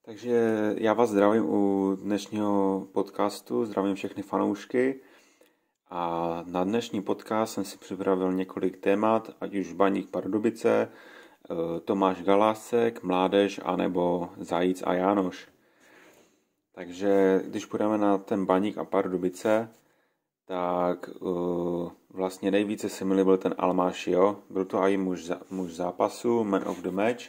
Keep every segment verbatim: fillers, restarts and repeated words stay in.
Takže já vás zdravím u dnešního podcastu, zdravím všechny fanoušky a na dnešní podcast jsem si připravil několik témat, ať už Baník Pardubice, Tomáš Galásek, Mládež anebo Zajíc a Jánoš. Takže když půjdeme na ten Baník a Pardubice, tak uh, vlastně nejvíce se mi líbil ten Almášio, byl to i muž, muž zápasu, man of the match.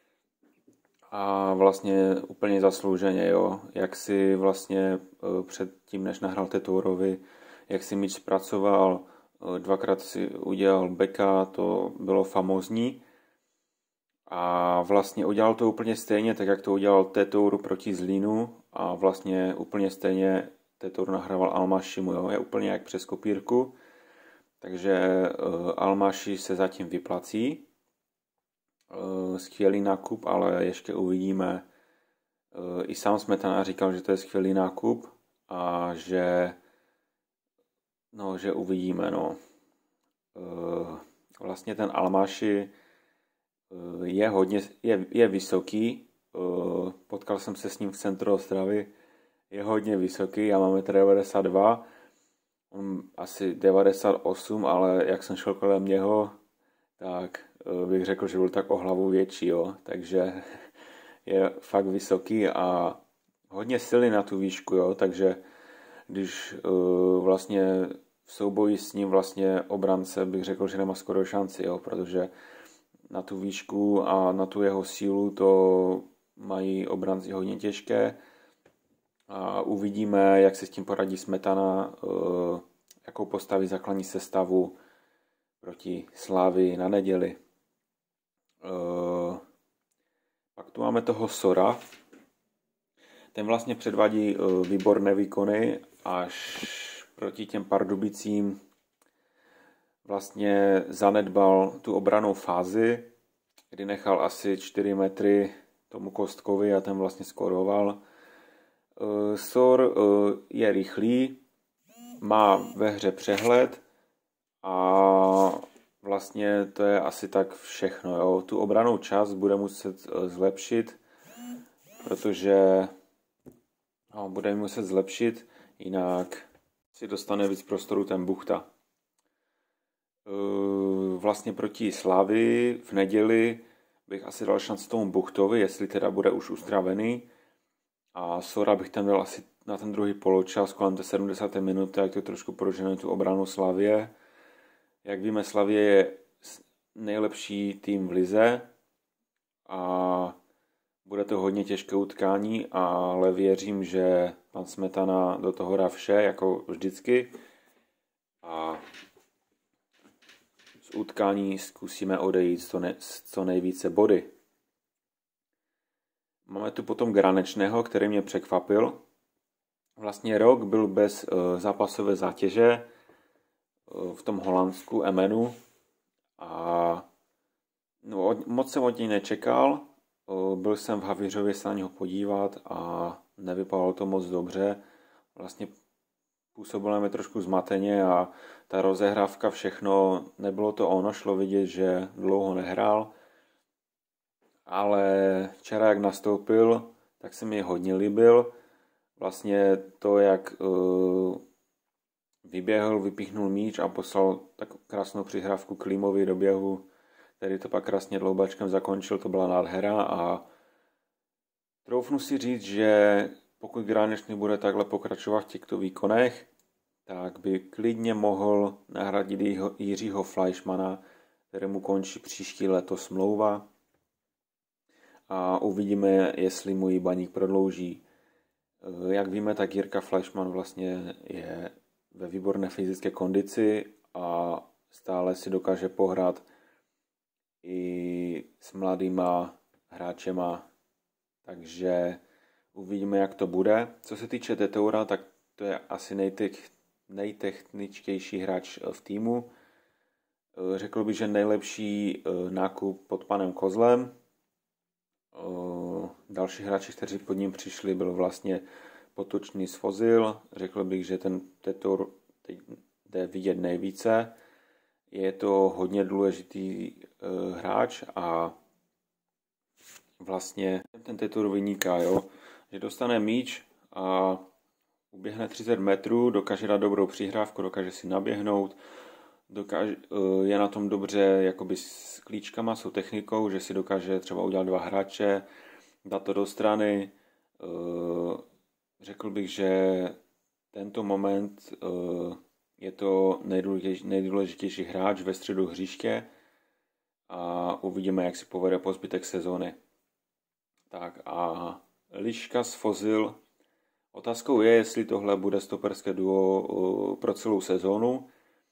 A vlastně úplně zaslouženě, jo. Jak si vlastně předtím, než nahrál Tetourovi, jak si míč zpracoval, dvakrát si udělal beka, to bylo famózní. A vlastně udělal to úplně stejně, tak jak to udělal Tetour proti Zlínu a vlastně úplně stejně Tetour nahrával Almášimu, jo. Je úplně jak přes kopírku. Takže Almáši se zatím vyplací. Skvělý nákup, ale ještě uvidíme. I sám Smetana říkal, že to je skvělý nákup a že no, že uvidíme, no. Vlastně ten Almáši je hodně, je, je vysoký. Potkal jsem se s ním v centru Ostravy. Je hodně vysoký, já mám metr devadesát dva, on asi devadesát osm, ale jak jsem šel kolem něho, tak bych řekl, že byl tak o hlavu větší, jo. Takže je fakt vysoký a hodně silný na tu výšku, jo. Takže když uh, vlastně v souboji s ním vlastně obránce bych řekl, že nemá skoro šanci, jo, protože na tu výšku a na tu jeho sílu to mají obránci hodně těžké a uvidíme, jak se s tím poradí Smetana, uh, jakou postaví základní sestavu proti Slavii na neděli. Uh, pak tu máme toho Sora. Ten vlastně předvádí uh, výborné výkony, až proti těm Pardubicím vlastně zanedbal tu obranou fázi, kdy nechal asi čtyři metry tomu Kostkovi a ten vlastně skoroval. Uh, Sor uh, je rychlý, má ve hře přehled a vlastně to je asi tak všechno, jo. Tu obranou část bude muset zlepšit, protože no, bude muset zlepšit, jinak si dostane víc prostoru ten Buchta. Vlastně proti Slavii v neděli bych asi dal šanci tomu Buchtovi, jestli teda bude už ustravený. A Sora bych tam dal asi na ten druhý poločas kolem té sedmdesáté minuty, jak to trošku prožene tu obranu Slavie. Jak víme, Slavie je nejlepší tým v lize a bude to hodně těžké utkání, ale věřím, že pan Smetana do toho dá vše, jako vždycky. A z utkání zkusíme odejít co, ne, co nejvíce body. Máme tu potom Granečného, který mě překvapil. Vlastně rok byl bez uh, zápasové zátěže v tom Holandsku, Emenu. A no, moc jsem od něj nečekal. Byl jsem v Havířově se na něho podívat a nevypadalo to moc dobře. Vlastně působilo mi trošku zmateně a ta rozehrávka, všechno, nebylo to ono, šlo vidět, že dlouho nehrál. Ale včera, jak nastoupil, tak se mi hodně líbil. Vlastně to, jak uh, vyběhl, vypíchnul míč a poslal tak krásnou přihrávku Klímovi do běhu, který to pak krásně dloubačkem zakončil, to byla nádhera a troufnu si říct, že pokud Granečný bude takhle pokračovat v těchto výkonech, tak by klidně mohl nahradit Jiřího Fleischmana, kterému končí příští leto smlouva a uvidíme, jestli mu ji Baník prodlouží. Jak víme, tak Jirka Fleischmann vlastně je ve výborné fyzické kondici a stále si dokáže pohrát i s mladýma hráčema, takže uvidíme, jak to bude. Co se týče Tetoura, tak to je asi nejtech, nejtechničtější hráč v týmu. Řekl bych, že nejlepší nákup pod panem Kozlem. Další hráči, kteří pod ním přišli, byl vlastně Potočný Svozil. Řekl bych, že ten Tetour teď jde vidět nejvíce. Je to hodně důležitý uh, hráč a vlastně ten titul vyniká, jo? Že dostane míč a uběhne třicet metrů, dokáže dát dobrou přihrávku, dokáže si naběhnout, dokáže, je na tom dobře jakoby s klíčkama, s technikou, že si dokáže třeba udělat dva hráče, dát to do strany. Řekl bych, že tento moment je to nejdůležitější, nejdůležitější hráč ve středu hřiště a uvidíme, jak si povede po zbytek sezóny. Tak a Liška s Fozil. Otázkou je, jestli tohle bude stoperské duo pro celou sezónu.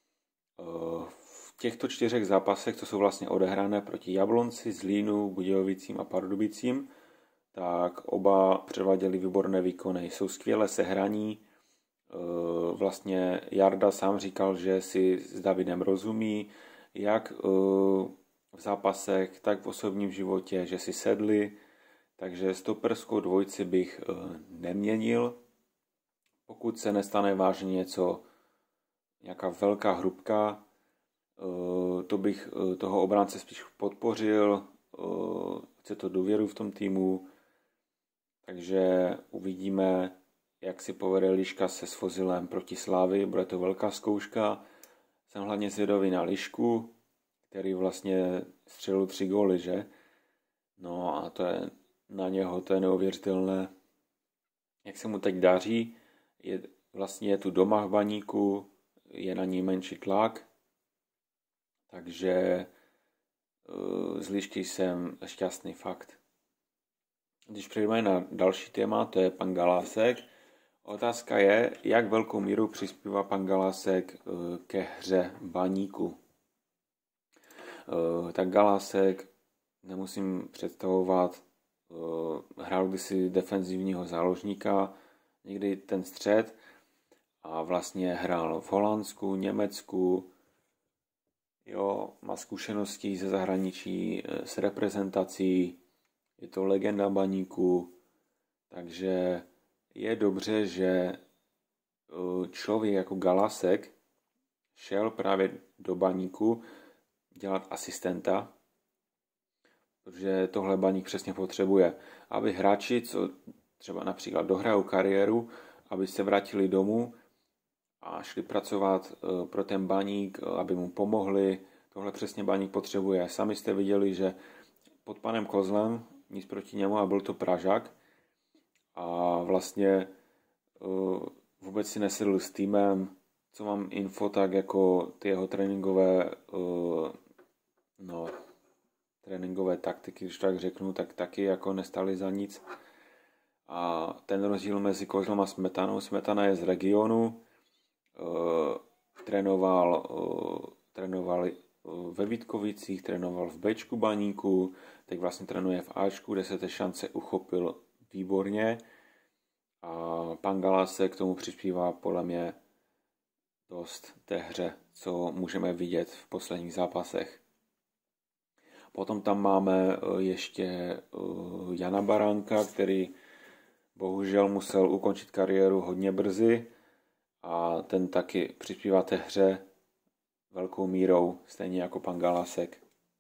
V těchto čtyřech zápasech, co jsou vlastně odehrané proti Jablonci, Zlínu, Budějovicím a Pardubicím, tak oba předváděli výborné výkony. Jsou skvěle sehraní. Vlastně Jarda sám říkal, že si s Davidem rozumí, jak v zápasech, tak v osobním životě, že si sedli. Takže stoperskou dvojici bych neměnil. Pokud se nestane vážně něco, nějaká velká hrubka, to bych toho obránce spíš podpořil. Chce to důvěru v tom týmu. Takže uvidíme, jak si povede Liška se Sfozilem proti Slávy. Bude to velká zkouška. Jsem hlavně zvědavý na Lišku, který vlastně střelil tři góly, že? No a to je na něho, to je neuvěřitelné, jak se mu teď daří. Je, vlastně je tu doma v Baníku, je na ní menší tlak, takže uh, z Lišky jsem šťastný, fakt. Když přejdeme na další téma, to je pan Galásek. Otázka je, jak velkou míru přispívá pan Galásek uh, ke hře Baníku. Uh, tak Galásek, nemusím představovat, hrál kdysi defenzivního záložníka, někdy ten střed a vlastně hrál v Holandsku, Německu, jo, má zkušenosti ze zahraničí s reprezentací, je to legenda Baníku, takže je dobře, že člověk jako Galásek šel právě do Baníku dělat asistenta, protože tohle Baník přesně potřebuje, aby hráči, co třeba například dohrajou kariéru, aby se vrátili domů a šli pracovat pro ten Baník, aby mu pomohli. Tohle přesně Baník potřebuje. Sami jste viděli, že pod panem Kozlem, nic proti němu, a byl to Pražák, a vlastně vůbec si nesedl s týmem. Co mám info, tak jako ty jeho tréninkové no tréninkové taktiky, když tak řeknu, tak taky jako nestály za nic. A ten rozdíl mezi Kozlem a Smetanou, Smetana je z regionu, e, trénoval, e, trénoval ve Vítkovicích, trénoval v Bčku Baníku, teď vlastně trénuje v Ačku, kde se té šance uchopil výborně a pan Galásek k tomu přispívá podle mě dost té hře, co můžeme vidět v posledních zápasech. Potom tam máme ještě Jana Baránka, který bohužel musel ukončit kariéru hodně brzy a ten taky přispívá té hře velkou mírou, stejně jako pan Galásek.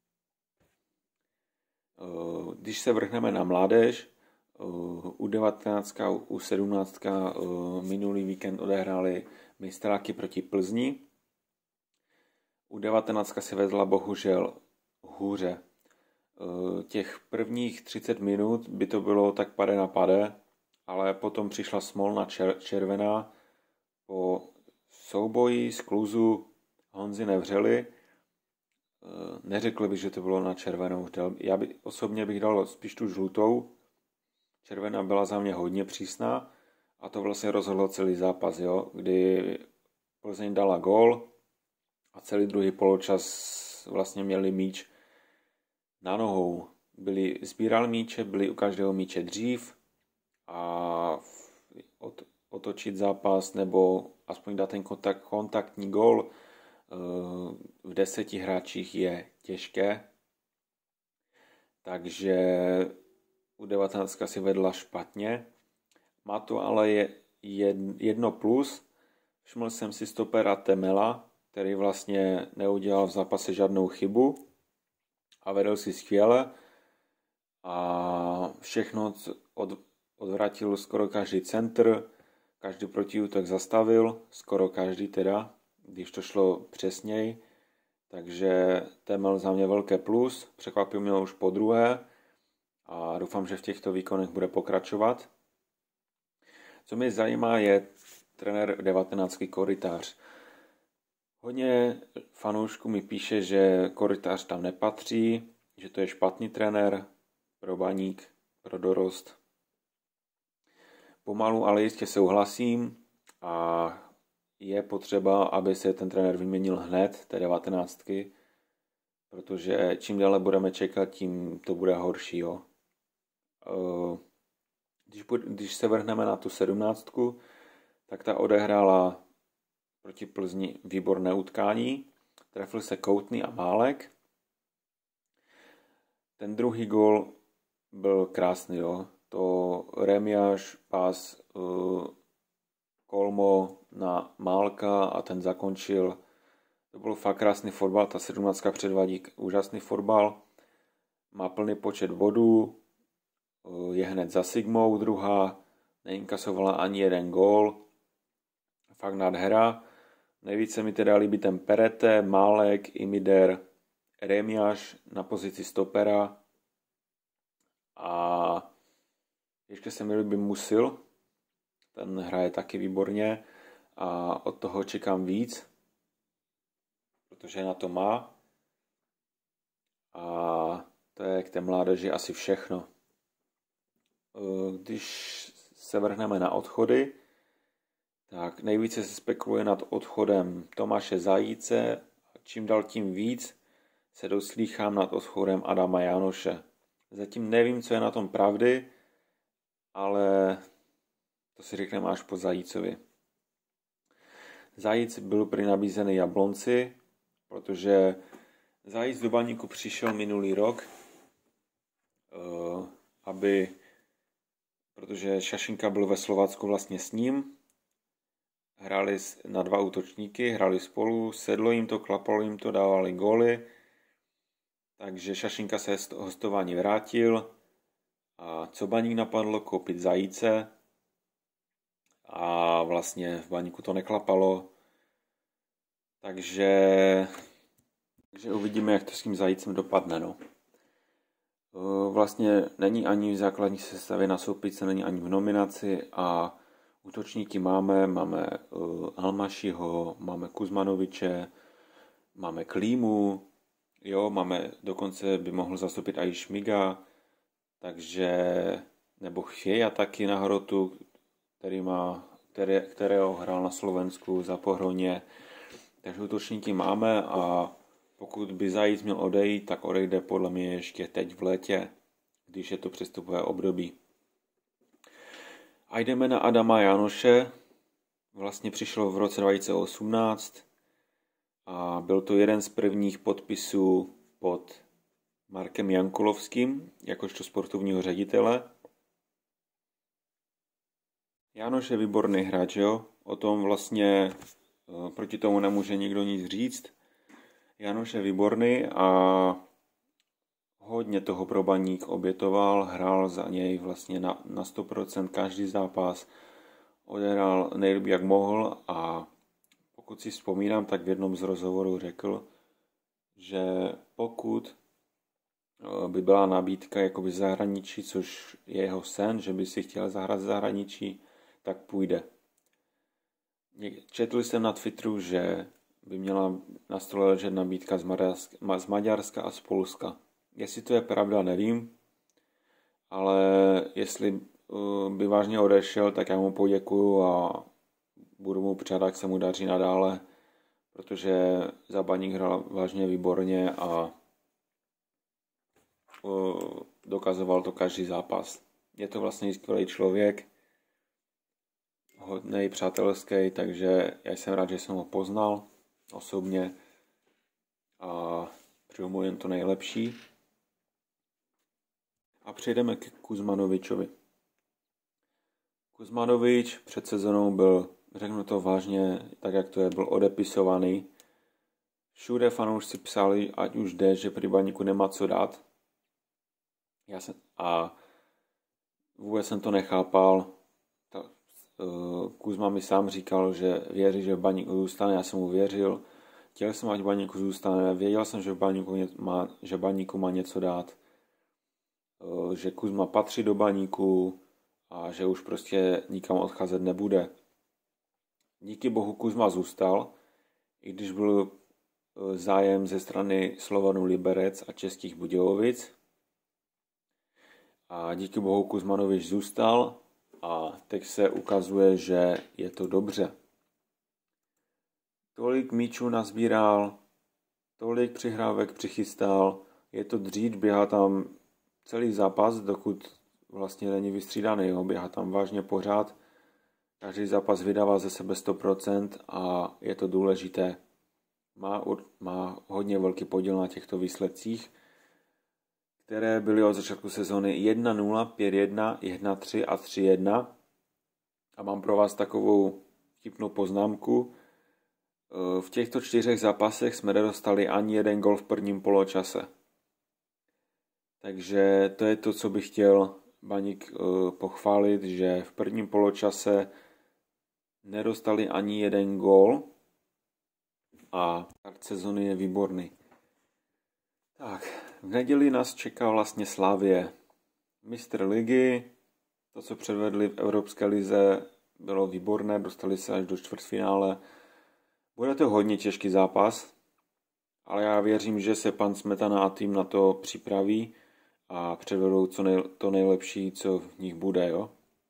Když se vrhneme na mládež, U devatenáct, U sedmnáct minulý víkend odehráli mistráky proti Plzni. U devatenáct se vedla bohužel hůře. Těch prvních třicet minut by to bylo tak pade na pade, ale potom přišla smolna čer- červená po souboji z kluzu Honzy Nevřely. Neřekl bych, že to bylo na červenou. Já by, osobně bych dal spíš tu žlutou. Červená byla za mě hodně přísná a to vlastně rozhodlo celý zápas, jo? Kdy Plzeň dala gól a celý druhý poločas vlastně měli míč na nohou. Byli, sbírali míče, byli u každého míče dřív a od, otočit zápas nebo aspoň dát ten kontakt, kontaktní gól v deseti hráčích je těžké. Takže u devatenáct si vedla špatně. Má to ale je jedno plus. Všiml jsem si stopera Temela, který vlastně neudělal v zápase žádnou chybu a vedl si skvěle. a všechno od, odvratil skoro každý centr, každý protiútok zastavil, skoro každý teda, když to šlo přesněji. Takže Temel za mě velké plus, překvapil mě už po druhé a doufám, že v těchto výkonech bude pokračovat. Co mě zajímá je trenér devatenáctky Korytář. Hodně fanoušků mi píše, že Korytář tam nepatří, že to je špatný trenér pro Baník, pro dorost. Pomalu, ale jistě souhlasím a je potřeba, aby se ten trenér vyměnil hned, té devatenáctky, protože čím dále budeme čekat, tím to bude horší. Jo. Když, když se vrhneme na tu sedmnáctku, tak ta odehrála proti Plzni výborné utkání. Trefil se Koutný a Málek. Ten druhý gól byl krásný. Jo. To Remiáš, pás uh, Kolmo na Málka a ten zakončil. To byl fakt krásný fotbal. Ta sedmnáctka předvádí úžasný fotbal. Má plný počet bodů. Uh, je hned za Sigmou druhá. Neinkasovala ani jeden gól. Fakt nádhera. Nejvíce mi teda líbí ten Perete, Málek, Imider, Remiáš na pozici stopera a ještě se mi líbí Musil, ten hraje taky výborně a od toho čekám víc, protože na to má a to je k té mládeži asi všechno. Když se vrhneme na odchody, tak nejvíce se spekuluje nad odchodem Tomáše Zajíce a čím dál tím víc se doslýchám nad odchodem Adama Jánoše. Zatím nevím, co je na tom pravdy, ale to si řekneme až po Zajícovi. Zajíc byl prý nabízený Jablonci, protože Zajíc do Baníku přišel minulý rok, aby, protože Šašinka byl ve Slovácku vlastně s ním, hráli na dva útočníky, hráli spolu, sedlo jim to, klapalo jim to, dávali góly, takže Šašinka se z hostování vrátil a co Baník napadlo, koupit Zajíce a vlastně v Baníku to neklapalo, takže, takže uvidíme, jak to s tím Zajícem dopadne. No. Vlastně není ani v základní sestavě na soupice, není ani v nominaci a útočníky máme, máme uh, Almašiho, máme Kuzmanoviče, máme Klímu, jo, máme, dokonce by mohl zastupit i Šmiga, takže, nebo Chvěja taky na hrotu, který má, které, kterého hrál na Slovensku za Pohroně, takže útočníky máme a pokud by Zajíc měl odejít, tak odejde podle mě ještě teď v létě, když je to přestupové období. A jdeme na Adama Jánoše. Vlastně přišlo v roce dva tisíce osmnáct a byl to jeden z prvních podpisů pod Markem Jankulovským, jakožto sportovního ředitele. Jánoš je výborný hráč, jo? O tom vlastně proti tomu nemůže nikdo nic říct. Jánoš je výborný a hodně toho pro Baník obětoval, hrál za něj vlastně na, na sto procent každý zápas, odehrál nejlíp jak mohl a pokud si vzpomínám, tak v jednom z rozhovorů řekl, že pokud by byla nabídka jakoby z zahraničí, což je jeho sen, že by si chtěl zahrát z zahraničí, tak půjde. Četl jsem na Twitteru, že by měla na stole ležet nabídka z Maďarska, z Maďarska a z Polska. Jestli to je pravda, nevím, ale jestli by vážně odešel, tak já mu poděkuju a budu mu přát, jak se mu daří nadále, protože za Baník hrál vážně výborně a dokazoval to každý zápas. Je to vlastně skvělý člověk, hodnej, přátelský, takže já jsem rád, že jsem ho poznal osobně a přeju mu jen to nejlepší. A přejdeme k Kuzmanovičovi. Kuzmanovič před sezónou byl, řeknu to vážně, tak jak to je, byl odepisovaný. Všude fanoušci psali, ať už jde, že pri Baníku nemá co dát. Já jsem, a vůbec jsem to nechápal. Ta, uh, Kuzma mi sám říkal, že věří, že v Baníku zůstane, já jsem mu věřil. Chtěl jsem, ať v Baníku zůstane, věděl jsem, že v Baníku má, že Baníku má něco dát. Uh, že Kuzma patří do Baníku a že už prostě nikam odcházet nebude. Díky bohu Kuzma zůstal, i když byl zájem ze strany Slovanu Liberec a Českých Budějovic. A díky bohu Kuzmanovič zůstal a teď se ukazuje, že je to dobře. Tolik míčů nazbíral, tolik přihrávek přichystal, je to dříč, běhá tam celý zápas, dokud vlastně není vystřídaný, jo? Běhá tam vážně pořád, každý zápas vydává ze sebe sto procent a je to důležité. Má, má hodně velký podíl na těchto výsledcích, které byly od začátku sezóny jedna nula, pět jedna, jedna tři a tři jedna. A mám pro vás takovou vtipnou poznámku. V těchto čtyřech zápasech jsme nedostali ani jeden gol v prvním poločase. Takže to je to, co bych chtěl Baník pochválit, že v prvním poločase nedostali ani jeden gól a start sezony je výborný. Tak, v neděli nás čeká vlastně Slavie. Mistr ligy, to, co předvedli v Evropské lize, bylo výborné, dostali se až do čtvrtfinále. Bude to hodně těžký zápas, ale já věřím, že se pan Smetana a tým na to připraví a předvedou co nej, to nejlepší, co v nich bude, jo.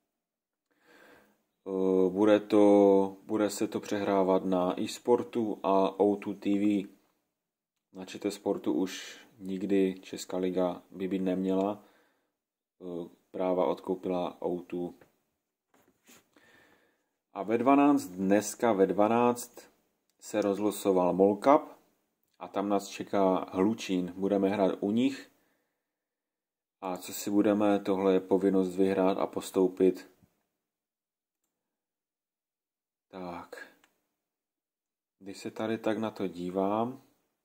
Bude, to, bude se to přehrávat na eSportu a O dva T V. Na ČT Sportu už nikdy Česká liga by být neměla. Práva odkoupila O dva. A ve dvanáct, dneska ve dvanáct se rozlosoval Mall Cup a tam nás čeká Hlučín. Budeme hrát u nich. A co si budeme, tohle je povinnost vyhrát a postoupit. Tak. Když se tady tak na to dívám,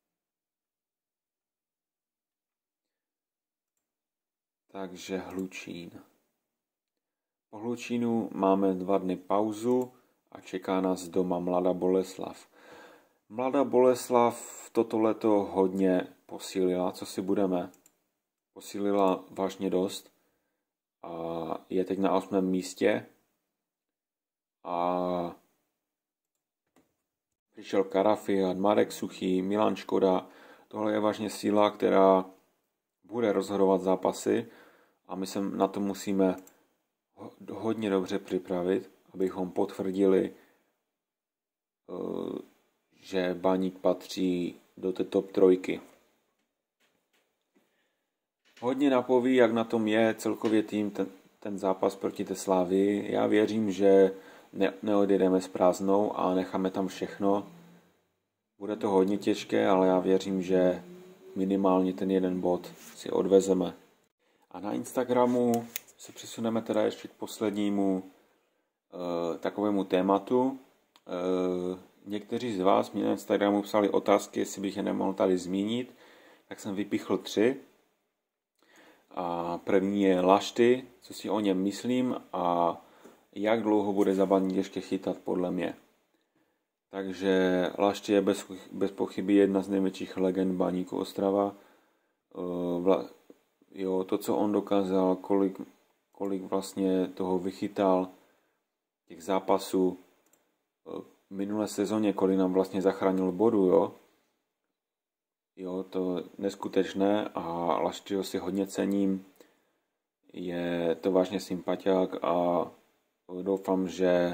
takže Hlučín. Po Hlučínu máme dva dny pauzu a čeká nás doma Mladá Boleslav. Mladá Boleslav toto leto hodně posílila, co si budeme. Posílila vážně dost a je teď na osmém místě. A přišel Karafiat, Marek Suchý, Milan Škoda. Tohle je vážně síla, která bude rozhodovat zápasy a my se na to musíme hodně dobře připravit, abychom potvrdili, že Baník patří do té top trojky. Hodně napoví, jak na tom je celkově tým ten, ten zápas proti té Slavii. Já věřím, že ne, neodjedeme s prázdnou a necháme tam všechno. Bude to hodně těžké, ale já věřím, že minimálně ten jeden bod si odvezeme. A na Instagramu se přesuneme teda ještě k poslednímu e, takovému tématu. E, někteří z vás mi na Instagramu psali otázky, jestli bych je nemohl tady zmínit, tak jsem vypíchl tři. A první je Lašty, co si o něm myslím a jak dlouho bude za Baník ještě chytat podle mě. Takže Lašty je bez, bez pochyby jedna z největších legend Baníku Ostrava. Vla, jo, to, co on dokázal, kolik, kolik vlastně toho vychytal, těch zápasů v minulé sezóně, kolik nám vlastně zachránil bodu, jo. Jo, to neskutečné a Laštyho si hodně cením. Je to vážně sympatiák a doufám, že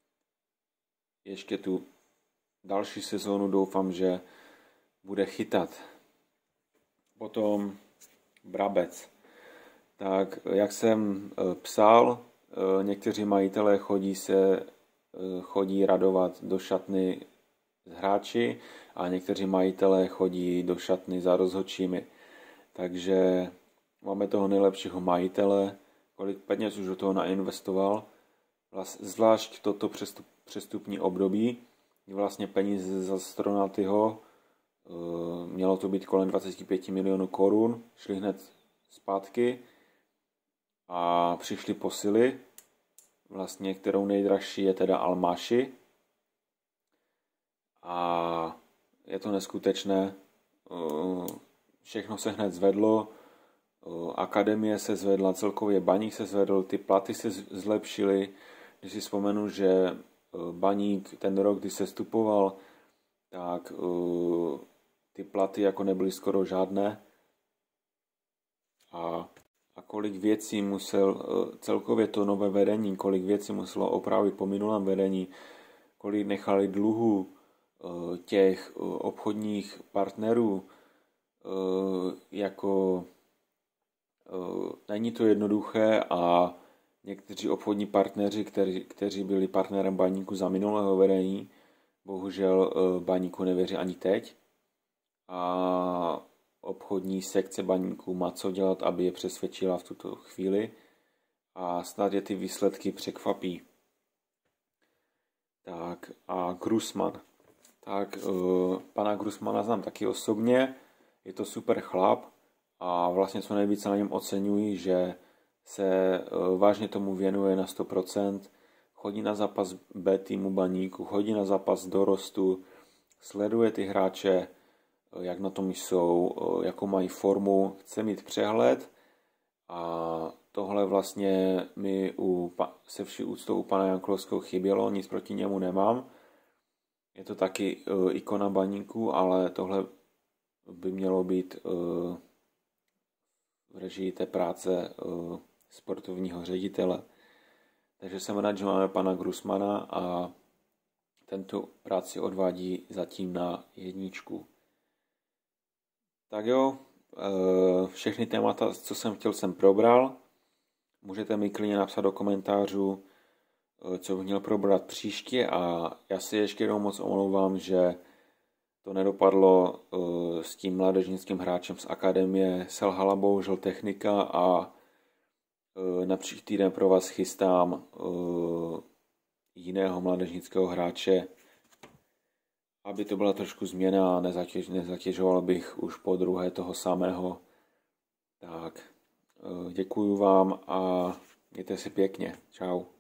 ještě tu další sezónu doufám, že bude chytat. Potom Brabec. Tak, jak jsem psal, někteří majitelé chodí se chodí radovat do šatny s hráči a někteří majitelé chodí do šatny za rozhodčími. Takže máme toho nejlepšího majitele, kolik peněz už do toho nainvestoval, zvlášť toto přestup, přestupní období, kdy vlastně peníze za Stronatyho, mělo to být kolem dvacet pět milionů korun, šli hned zpátky a přišly posily, vlastně kterou nejdražší je teda Al-Mashi. A je to neskutečné, všechno se hned zvedlo, akademie se zvedla, celkově Baník se zvedl, ty platy se zlepšily. Když si vzpomenu, že Baník ten rok, kdy se vstupoval, tak ty platy jako nebyly skoro žádné. A, a kolik věcí musel, celkově to nové vedení, kolik věcí muselo opravit po minulém vedení, kolik nechali dluhů těch obchodních partnerů, jako není to jednoduché a někteří obchodní partneři, kteří, kteří byli partnerem Baníku za minulého vedení, bohužel Baníku nevěří ani teď. A obchodní sekce Baníku má co dělat, aby je přesvědčila v tuto chvíli a snad je ty výsledky překvapí. Tak a Grousman. Tak pana Grousmana znám taky osobně, je to super chlap a vlastně co nejvíce na něm oceňuji, že se vážně tomu věnuje na sto procent, chodí na zápas B týmu Baníku, chodí na zápas dorostu, sleduje ty hráče, jak na tom jsou, jakou mají formu, chce mít přehled a tohle vlastně mi u, se vší úctou u pana Jankulovského chybělo, nic proti němu nemám. Je to taky uh, ikona Baníku, ale tohle by mělo být uh, v režii té práce uh, sportovního ředitele. Takže jsem rád, že máme pana Grousmana a tento práci odvádí zatím na jedničku. Tak jo, uh, všechny témata, co jsem chtěl, jsem probral. Můžete mi klidně napsat do komentářů, co bych měl probrat příště a já si ještě jednou moc omlouvám, že to nedopadlo uh, s tím mládežnickým hráčem z akademie, selhala bohužel technika a uh, na příští týden pro vás chystám uh, jiného mládežnického hráče, aby to byla trošku změna a nezatěž, nezatěžoval bych už po druhé toho samého. Tak, uh, děkuju vám a mějte si pěkně. Čau.